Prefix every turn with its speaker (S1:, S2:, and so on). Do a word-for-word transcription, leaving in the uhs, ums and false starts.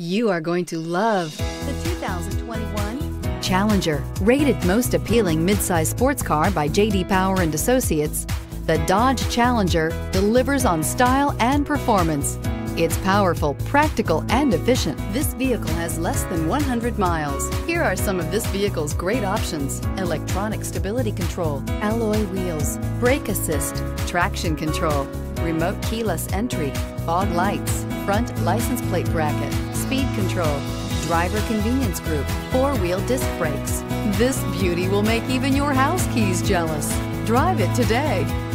S1: You are going to love the two thousand twenty-one Challenger. Rated most appealing midsize sports car by J D Power and Associates, the Dodge Challenger delivers on style and performance. It's powerful, practical, and efficient. This vehicle has less than one hundred miles. Here are some of this vehicle's great options: electronic stability control, alloy wheels, brake assist, traction control, remote keyless entry, fog lights, front license plate bracket, speed control, driver convenience group, four-wheel disc brakes. This beauty will make even your house keys jealous. Drive it today.